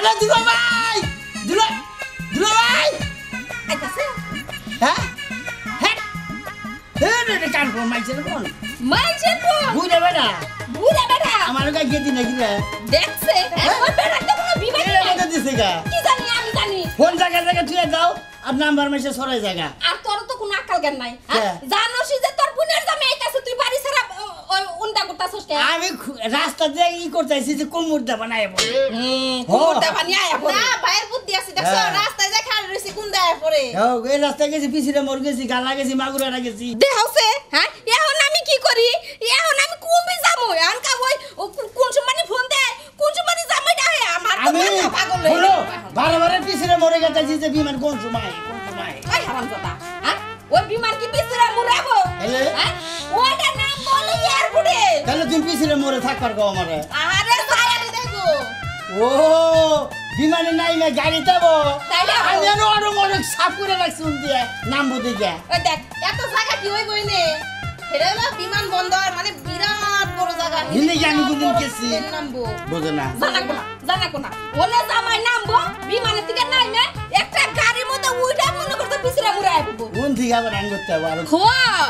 Hello দুলা ভাই দুলা দুলা ভাই আইতাছে হ্যাঁ হ্যাঁ রে কান ফোন মাইছেন ফোন মাইছেন ফোন বুড়া বেটা আমার কাছে গেদি নাকি রে দেখছে ওই বেটা তো কোনো বিবাদ নাই এটা দিছে গা কি জানি আমি জানি ফোন জায়গা জায়গা তুই দাও আর নাম্বার মেসে সরাই জায়গা আর তোর তো কোনো আকাল জ্ঞান নাই জানোস যে তোর বোনের জামাই আইতাছে তুই বাড়ি ছাড়া ওই উন্ডা করতাছস কে আমি রাস্তা দিয়ে ই করতেছি যে কোমরটা বানায় বল কোমরটা বানিয়ে আয়া পড়ে না ভাইয়ের বুদ্ধি আছে দেখছো রাস্তায় যা খাল রইছি কোন দায় পড়ে এই রাস্তায় গেছি পিছিয়ে মর গেছি গালা গেছি মাগুরা গেছি দেহছে হ্যাঁ এখন আমি কি করি এখন আমি কমবে যামু এখন কা ওই কোন সময় ফোন দেয় কোন সময় জামাই ডাহে আমার তো আমি পাগল হলো বারবার পিছিয়ে মরে গেছি যে বিমান কোন সময় ওই হারাম কথা হ্যাঁ ওই বিমান কি পিছরা মুরাবো হ্যাঁ ওটা নাম বলে এয়ারপোর্টে তাহলে তুমি পিছিয়ে মরে থাকবার গো আমারে আরে সায়ারে দেখো ও বিমানে নাই না গাড়ি যাবো তাইলে আমি অনেক সাফ করে রাখছি দিয়ে নামবো দিকে ওই দেখ এত জায়গা কি হই বইনে হেরে হলো বিমান বন্দর মানে বিরাট বড় জায়গা হিন্দে আমি কোনদিন গেছি নামবো বুঝো না জানাকো না ওলে জামাই নামবো বিমানে থেকে নাইমে একটা গাড়ির মধ্যে উইটা মনে করতে পিছরা মুরাই আইবো কোন থেকে আবার আন করতে হবে আর খো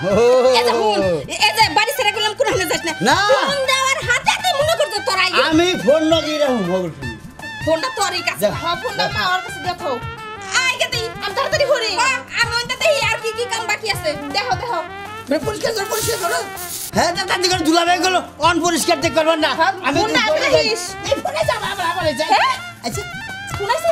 এই যে বাড়ি ছেড়ে গেলাম কোন হানে যাস না ফোন দেওয়ার হাতে মনে করতে তোরাই আমি ফোন লাগিয়ে রাখুন মোবাইল ফোনটা তোরই কাছে হ্যাঁ ফোনটা মা ওর কাছে দেখো আই গেতি আমি তাড়াতাড়ি ভরি আমি ওইটাতে আর কি কাম বাকি আছে দেখো দেখো পরিষ্কার করো হ্যাঁ দাদা দিকে দুলা ভাই গেল অন পরিষ্কার দেখ করবেন না আমি ফোন না রাখিস এই ফোনে যাব আবার যাই আচ্ছা শুনাইছিস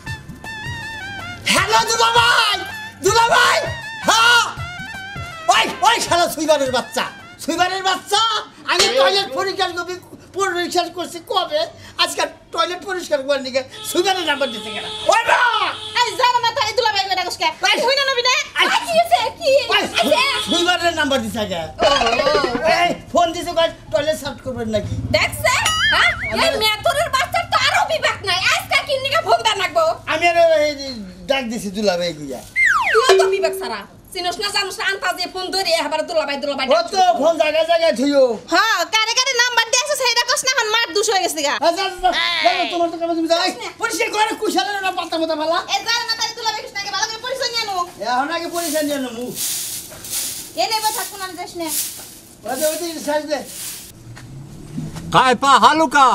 হ্যালো দুলা ভাই হ্যাঁ ওই শালা সুইবারের বাচ্চা আমি টয়লেট পরিষ্কার করছি কবে আজকে টয়লেট পরিষ্কার করার নিকে সুইবারের নাম্বার দিতে গেল ওই বা এই জানা না তাই দুলা ভাই বেটা কসকে হই না নবি না কি হইছে কি সুইবারের নাম্বার দিছে গে এই ফোন দিছে কই টয়লেট সাফ করবেন নাকি দেখছে হ্যাঁ এই মেথরের বাচ্চার তো আরো বিবেক নাই আজকে কি নিকে ফোন দা নাকবো আমি আর ডাক দিছি দুলা ভাই গিয়া তুই তো বিবেক সারা সিনস না জানোস আন্তাজে ফোন ধরে এবারে দুলা ভাই ও তো ফোন জায়গায় থইও হ্যাঁ কারে কারে নাম্বার দিয়েছে সেইটা কস না এখন মার দুষ হয়ে গেছে গা তোমার তো কাম তুমি যাই পরিষ্কার করে কুশালের না পাতা মতো ভালা এই জানা না তাই দুলা ভাই কসনাকে ভালো করে পরিচয় নিয়ে আনো এখন আগে পরিষ্কার নিয়ে নেবো এনে বা থাকুন আমি যাস না ওই সাইজ দে কাইপা হালুকা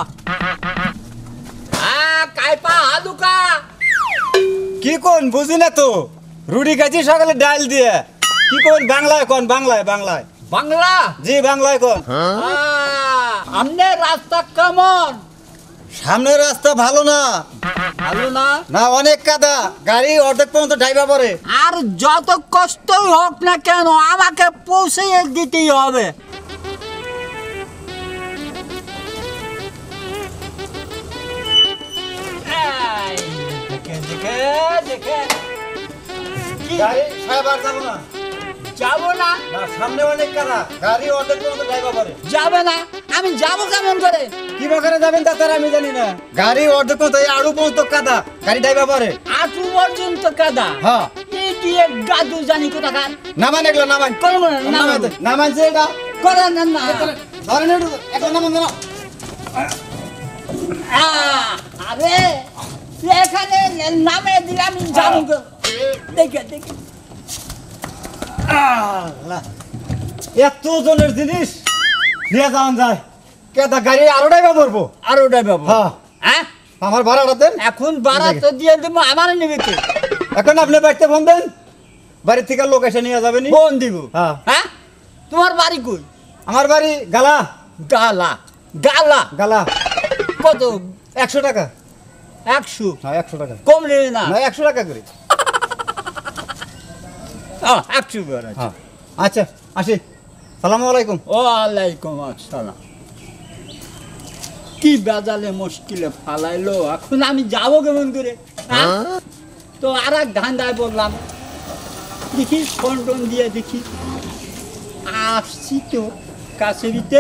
কাইপা হালুকা কি কোন বুঝি না তো রুটি খাইছি সকালে ডাল দিয়ে কি কোন বাংলায় বাংলা জি বাংলায় কোন আমনে রাস্তা কেমন সামনের রাস্তা ভালো না না অনেক কাদা গাড়ি অর্ধেক পর্যন্ত ড্রাইভার পড়ে আর যত কষ্টই হোক না কেন আমাকে পৌঁছে দিতেই হবে গাড়ি সাইবার যাবো না সামনে অনেক কাদা গাড়ি অর্ধেক পর্যন্ত ড্রাইভার পড়ে যাবে না আমি যাবো কেমন করে কি বাগানে যাবেন তা আমি জানি না গাড়ি অর্ধেক পর্যন্ত আড়ু পর্যন্ত কাদা গাড়ি ড্রাইভার পড়ে আটু পর্যন্ত কাদা হ্যাঁ কি গাদু জানি কোথাকার নামান এগুলো নামান কোন নামান যে এটা করে না না ধরেন একটু নামান না আরে এখানে নামে দিলে আমি যাবো দেখে এত জনের জিনিস নিয়ে যাওয়া যায় কেদা গাড়ি আরো ড্রাইভার পড়বো হ্যাঁ আমার ভাড়াটা দেন এখন ভাড়া তো দিয়ে দেবো আমার নিবি এখন আপনি বাড়িতে ফোন দেন বাড়ি থেকে লোক এসে নিয়ে যাবেন ফোন দিব হ্যাঁ তোমার বাড়ি কই আমার বাড়ি গালা কত 100 টাকা 100 হ্যাঁ 100 টাকা কম নেবে না 100 টাকা করে আচ্ছা আসি সালামু আলাইকুম ওয়ালাইকুম আসসালাম কি বাজালে মুশকিলে ফালাইলো এখন আমি যাবো কেমন করে তো আর এক ধান্দায় বললাম দেখি ফোন টোন দিয়ে দেখি আসছি তো কাছে দিতে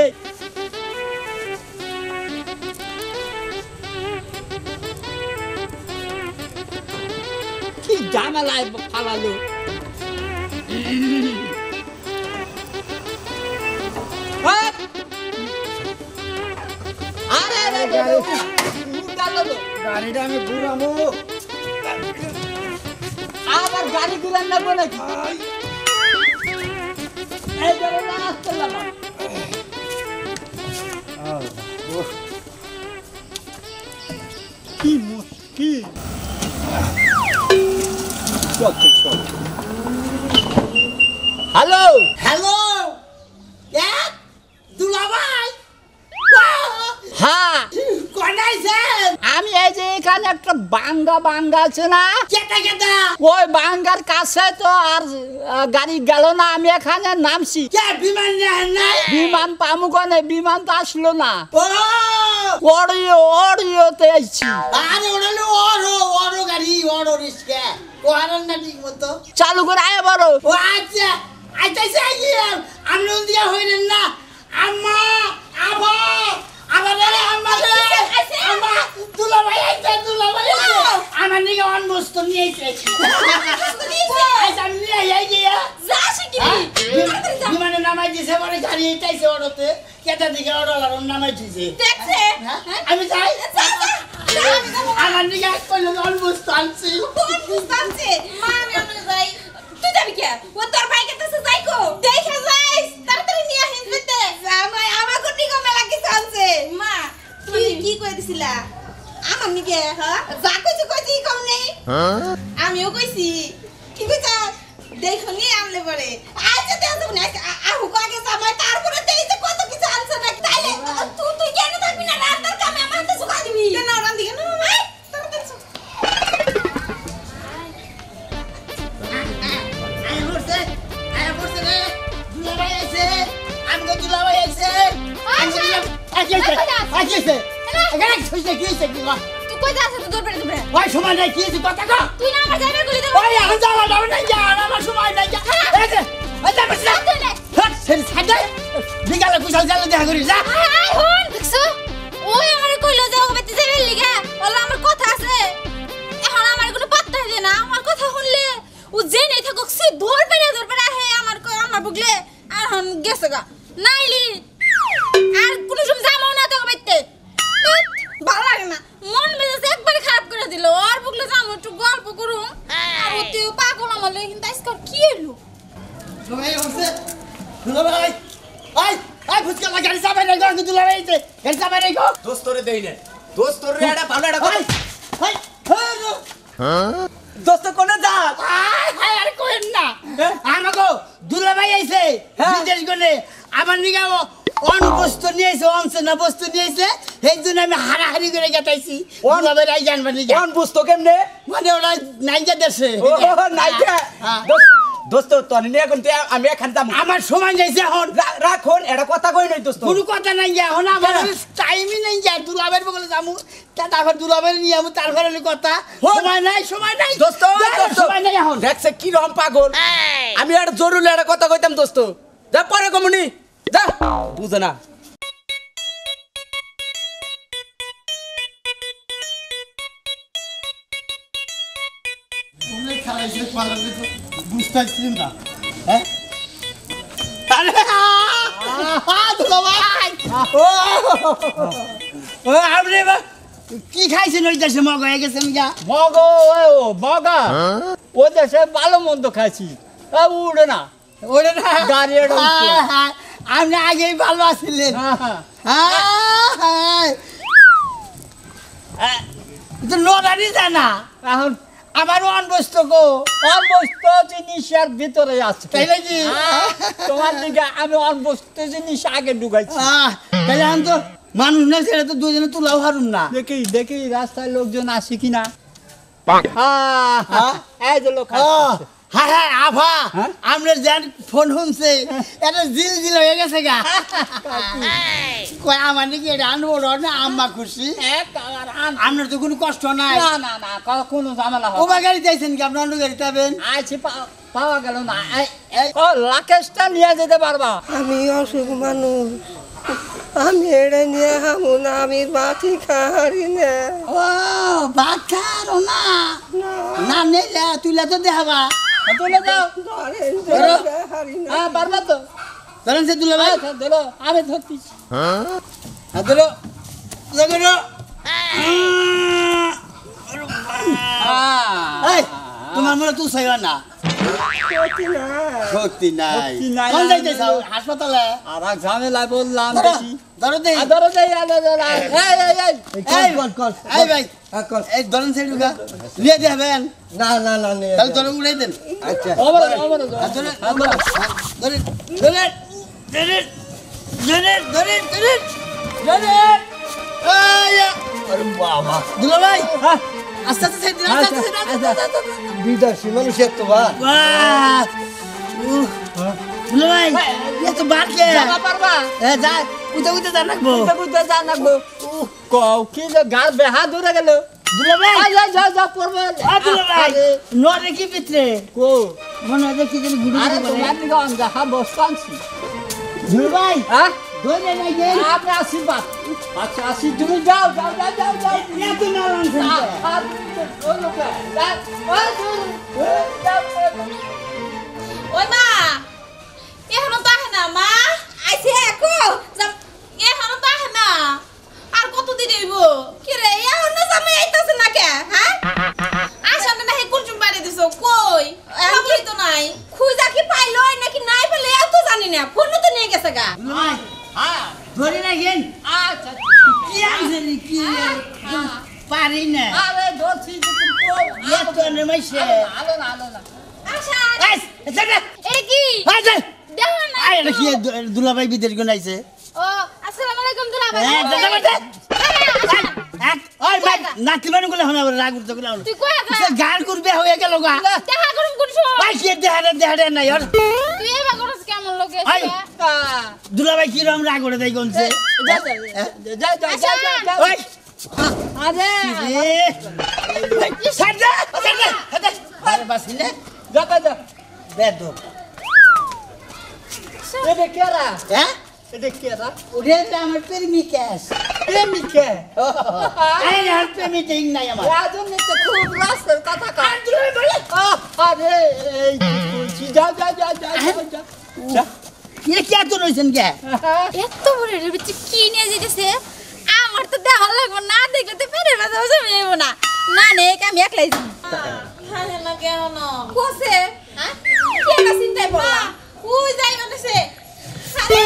কি ঝামেলায় ফালালো আরে গাড়িটা আমি ঘুরাবো আবার গাড়ি ঘুরান না বলে এই ধরো না আসতে লাগা কি মুশকিল চল হ্যালো হ্যালো দুলাভাই হ্যাঁ কোনাইছেন আমি এই যে এখানে একটা বাঙ্গা আছে না কেটা ওই বাঙ্গার কাছে তো আর গাড়ি গেল না আমি এখানে নামছি কে বিমান নাই বিমান পামু কোনে বিমান তো আসলো না ও অডিওতে আইছি আরে ওড়ালো ওড়ো গাড়ি ওড়ো রিস্কা ও হারান না ঠিক মতো চালু করে আয় বড় ও আচ্ছা আইতাছে আইয়াম আমি দিয়া হইলেন না আম্মা আবা আবার রে আম্মা রে আম্মা দুলাভাই আইছে আমার নিকে অন বস্তু নিয়ে আইছে আচ্ছা আমি নিয়ে আই গিয়া যাসি কি বিমানে নামাই দিছে পরে গাড়ি আইতাছে ওড়তে কেটা দিকে ওড়ালার নামাই দিছে দেখছে আমি যাই যা, যা, যা। আমার নিকে কইলো অন বস্তু আনছি কোন বুঝতামছে মা আমি আপনাকে যাই তুই যাবি কে ও তোর ভাইকে কাছে যাই কো দেখে যাইস তাড়াতাড়ি নিয়ে আহিস বেতে জামাই আমার কোটি কো মেলা কি চলছে মা তুমি কি কই দিছিলা আমার নিকে হ্যাঁ যা কইছি কম নেই আমিও কইছি কি কইছা দেখনি আমলে পরে আচ্ছা তেজ না আহু কো আগে জামাই তারপরে দেইছে কত কিছু আনছে না তাইলে তুই কেন থাকবি না রান্নার কামে আমার হাতে সুকা দিবি কেন রান্দি কেন তাড়াতাড়ি আয়া পড়ছে রে দুলাভাই আইছে আমগো দুলাভাই আইছে আইছে এখানে কইছে কি হইছে কি তুই কই যাস তুই দূর বেরে ওই সময় নাই কি হইছে কথা কও তুই না আমার যাইবার গলি দে ওই এখন যাওয়া যাবে না যা আমার সময় নাই যা এই যে ওই যা বসে তুই নে হাট সেরি ছাড়ে বিকালে কুশল জালে দেখা করি যা আই হন দেখছো ওই আমারে কইলো যে ওকে বেতে যাইবার লিগা বললা আমার কথা আছে এখন আমার কোনো পাত্তা দে না আমার কথা শুনলে ও যে নাই থাকুক সে দূর বেরে হে আমার আমার বুগলে আর হন গেছে গা নাইলি আর কোনো সময় যামও না তোকে বেতে ভালো লাগে না মন মেজাজ একবারে খারাপ করে দিল আর বুগলে যামো একটু গল্প করুম আর ওতেও পাগল আমার লাগে কিন্তু আজকে কি হলো সময় হচ্ছে দুলাভাই আই আই ফুচকা গাড়ি চাপাই নাই গো দুলাভাই আইছে গাড়ি চাপাই নাই গো দোস্তরে দেই না দোস্তরে এটা ভালো এটা হাই হাই হাই দোস্ত কোনে যা হাই আর কইন না আমাগো দুলাভাই আইছে বিদেশ গনে আমার নিগা অন বস্তু নিয়েছে অনছে না বস্তু নিয়েছে এই জন্য আমি হারাহারি করে গেটাইছি দুলাভাই রাই জানবা নিগা কোন বুঝতো কেমনে মানে ওরা নাইজা দেশে ও নাইকা হ্যাঁ। দোস্ত তোর নিয়ে এখন আমি এখান যাম আমার সময় যাইছে এখন রাখুন এটা কথা কই নাই দোস্ত কোনো কথা নাই যা এখন আমার টাইমই নাই যা দুলাভাইয়ের বগলে যামু তারপর দুলাভাই নিয়ে আমু তারপরে কথা সময় নাই দোস্ত সময় নাই এখন দেখছে কি রকম পাগল আমি একটা জরুরি একটা কথা কইতাম দোস্ত যা পরে কমুনি যা বুঝে না বুঝতেছিলাম না হ্যাঁ আরে দুলাভাই ও আপনি কি খাইছেন ওই দেশে মগ হয়ে গেছে মিয়া বগা ও দেশে ভালো মন্দ খাইছি উড়ে না ওরে না গাড়ি এটা উঠছে। আপনি আগেই ভালো আছিলেন তো লড়ারি জানা এখন আমার অনবস্ত গো অনবস্ত জিনিসের ভিতরে আছে তাই নাকি তোমার দিকে আমি অনবস্ত জিনিস আগে ঢুকাইছি তাহলে আমি তো মানুষ না ছেড়ে তো দুজনে তুলাও হারুম না দেখি রাস্তায় লোকজন আসে কিনা এই যে লোক হ্যাঁ হ্যাঁ আভা হ্যাঁ? আমরা যার ফোন শুনছে এটা জিল হয়ে গেছে গা কয় আমার নাকি এটা আনবো না আম্মা খুশি আপনার তো কোনো কষ্ট নাই না কোনো ঝামেলা হবে ওবা গাড়ি চাইছেন কি আপনার অন্য গাড়ি যাবেন আছি পাওয়া গেল না ও লাকেশটা নিয়ে যেতে পারবা আমি অসুখ মানুষ আমি এটা নিয়ে হামু না আমি বাতি খাহারি না ও ভাত খারো না না নেইলে তুইলে তো দেখাবা তুলে দাও ধরেন হারি না পারবা তো ধরেন সে তুলে ভাই ধরো আমি ধরতেছি ধরো আমরা তুই চাইবা না সত্যি না সত্যি নাই সত্যি নাই, কোন নাই, যাইতে নাই। চাও হাসপাতালে আর এক ঝামেলায় বললাম ধরো, বেশি ধরো দেই ধরো যাই আলো এই এই ভাই এই ধরেন সেটুকা নিয়ে যাবেন না না না নে তাহলে ধরে উড়াই দেন আচ্ছা আর ধরে ধরে ধরে ধরে ধরে ধরে ধরে ধরে আরে বাবা দুলা ভাই আস্তে আস্তে সাইড দিন আস্তে আস্তে বিদেশি মানুষের তো বা বাহ দুলা ভাই এ তো বাকে যাবা পারবা এ যা উঠে উঠে যা রাখবো বুঝতে যা নাকবো কও কি যে গার বেহা দূরে গেল দুলা ভাই যা যা পড়বে দুলা ভাই নরে কি ভিতরে কো মনে হয় কি জানি গুড়ি আরে গুড়ি তোমার দিকে অন্ধা হা বসতানছি দুলা ভাই হ্যাঁ ধরে নাই গেল আপনি আশীর্বাদ আচ্ছা আসি তুমি যাও যাও যাও যাও যাও এত না লাঞ্ছন ওই মা এখনো তো আহে না মা আইছে একো এখনো তো আহে না আর কত দিন হইব কি রে এখন না জামাই আইতাছে না কে হ্যাঁ আসানে না হে কুলচুম বাড়ি দিছো কই খবরই তো নাই খুঁজা কি পাইলো নাকি নাই পেলে এও তো জানি না ফোন তো নিয়ে গেছে গা ভাই হ্যাঁ ধরে নাই গেল আচ্ছা কি আছে রে কি পারি না আরে ধরছি যে তুমি কো এত নেমাইছে আলো না আলো না আশা এই এটা এ কি আচ্ছা দেখো না আই এটা কি দুলা ভাই বিদেশ গুনাইছে ও আসসালামু আলাইকুম দুলা ভাই হ্যাঁ দাদা বাদে ওই ভাই নাতি মানু গুলো হনা রাগ উঠতে গুলো তুই কই আছা সে গাল করবে হয়ে গেল গা দেখা করুম কোন সময় ভাই কি দেহারে নাই আর তুই এবা করছ কেমন লোকে আই দুলা ভাই কি রকম রাগ উঠে দেই কোনছে যা যা যা যা যা ওই আরে সাজা সাজা আরে বাসিলে যা যা বেদো এটা কেরা হ্যাঁ এটা কেরা উঠে আমার প্রেমিকাস প্রেমিকে আরে আর প্রেমিক নাই আমার রাজনী তো খুব রাস্তার কথা কান আরে এই যা যা যা যা যা যা ये क्या तो রইছেন কে এত বড় এর ভিতরে কি নিয়ে যাইতেছে আমার তো দেখা লাগবে না দেখলে তো পেরে ব্যথা হয়ে যাবে না না নে আমি একলাই যাই হ্যাঁ না কেন না কোসে হ্যাঁ কি একটা চিন্তাই পড়লা কই যাই মানেছে আরে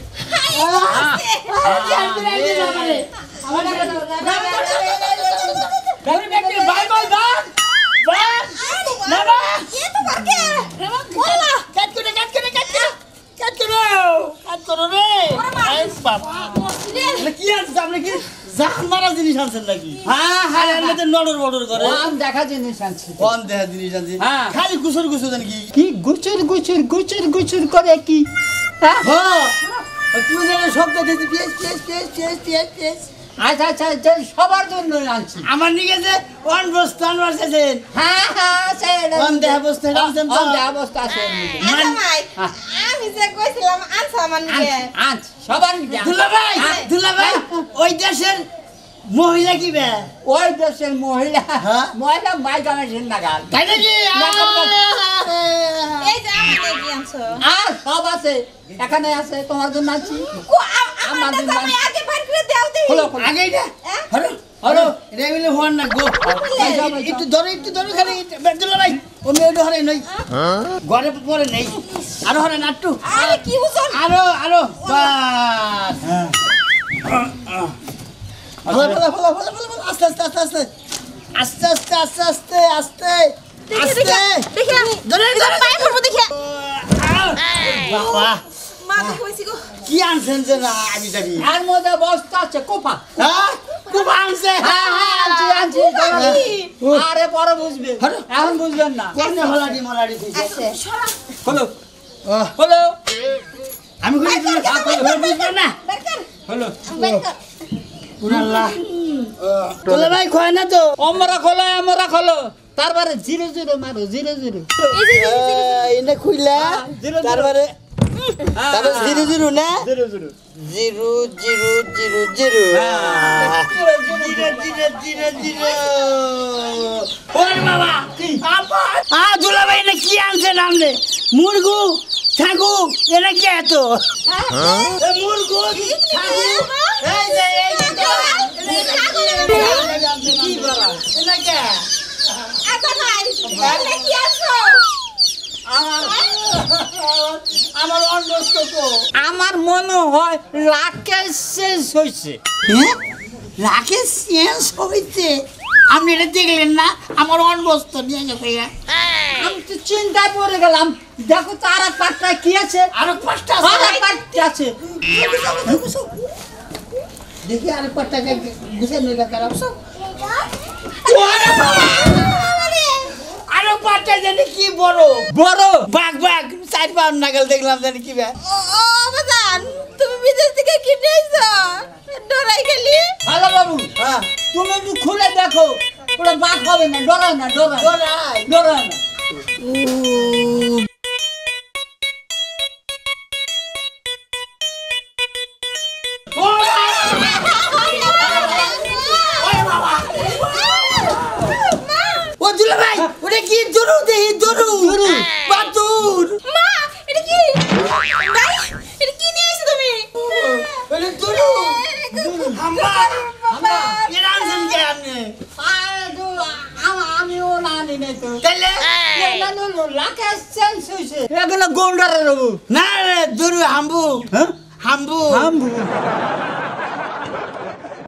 দেখা জিনিস আনছি হ্যাঁ খালি গুছর গুছর জানি কি কি গুচুর গুচুর গুচুর গুচুর করে কি হ্যাঁ হ্যাঁ তুমি যেন শব্দ দিতে PS PS PS PS PS PS আচ্ছা আচ্ছা আচ্ছা, সবার জন্য আনছি আমার নিকে যে ওয়ান বস্তান বসেছেন হ্যাঁ হ্যাঁ সেটা ওয়ান দেহ বস্তান আনছেন তো অন্ধ অবস্থা আছে এর মধ্যে। আচ্ছা ভাই আমি যে কইছিলাম আনছা আমার নিয়ে আনছি সবার নিয়ে আনছি। দুলা ভাই ওই দেশের মহিলা কি বে ওই দেশের মহিলা হ্যাঁ? মহিলা মাইকামে সিন্দাগাল তাই নাকি এই যে আমার নিয়ে কি আনছো আর সব আছে এখানে আছে তোমার জন্য আনছি কো আমার জামাই আগে বাইর করে দাও দেই খোলো খোলো আগে এটা হ্যাঁ? হলো হলো এটা বলে হন না গো একটু ধরে খালি দুলা ভাই ও মেয়ে ধরে নই ঘরে পরে নেই আরো হরে নাট্টু আরে কি উসল আরো বাস আস্তে আস্তে আস্তে আস্তে আস্তে আস্তে আস্তে আস্তে আস্তে দেখি ধরে ধরে পায়ে পড়বো দেখি বাবা মা তো কইছি গো কি আনছেন যে না আমি জানি এর মধ্যে বস্তা আছে কোপা হ্যাঁ খুব আনছে হ্যাঁ হ্যাঁ আনছি আনছি আরে পরে বুঝবে হলো। এখন বুঝবেন না কোন হলাডি মলাডি আছে সরা খোলো খোলো আমি কই বুঝবেন না দরকার খোলো বের কর উনাল্লাহ তোলা ভাই কয় না তো আমরা খোলো তারপরে জিরো জিরো মারো জিরো জিরো এনে খুইলা তারপরে তারপরে জিরো জিরো না zero zero zero zero zero zero zero zero zero zero ওরে বাবা দুলা ভাই না কি আনছে নামলে মুরগু ছাগু এরা কি এত মুরগু ছাগু এই যে কি বাবা এটা কে আচ্ছা ভাই এখানে কি আছো আমার অন্যস্ত তো আমার মনে হয় লাকের শেষ হয়েছে। হ্যাঁ রাকেশ চেঞ্জ হইছে আপনি এটা দেখলেন না আমার অন্যস্ত নিয়ে গেছে আমি তো চিন্তায় পড়ে গেলাম। দেখো তো আর এক পাটটায় কি আছে? আরো পাঁচটা আর এক পাটটা আছে। দেখি আরো পাঁচটাকে গুছিয়ে নিয়ে গেলাম আরো পাঁচটা জানি কি বড় বড় বাঘ বাঘ 4-5 নাগাল দেখলাম জানি কি বে ও বাজান তুমি বিদেশ থেকে কিনে এসো ডরাই গেলি হ্যালো বাবু, হ্যাঁ তুমি একটু খুলে দেখো, ওটা বাঘ হবে না, ডরায় না, ডরায় ডরাই ডরায় না। ও দুলা ভাই ওটা কি দরু দেহি দরু বাতুর মা এটা কি ভাই এটা কি নিয়ে এসেছো তুমি ওটা দরু হাম্বা হাম্বা এর আনছেন কে আপনি আমিও না নিনে তো তাহলে লাকের শেষ হয়েছে। এখানে গোন্ডারে রবু না রে দরু হাম্বু হ্যাঁ হাম্বু হাম্বু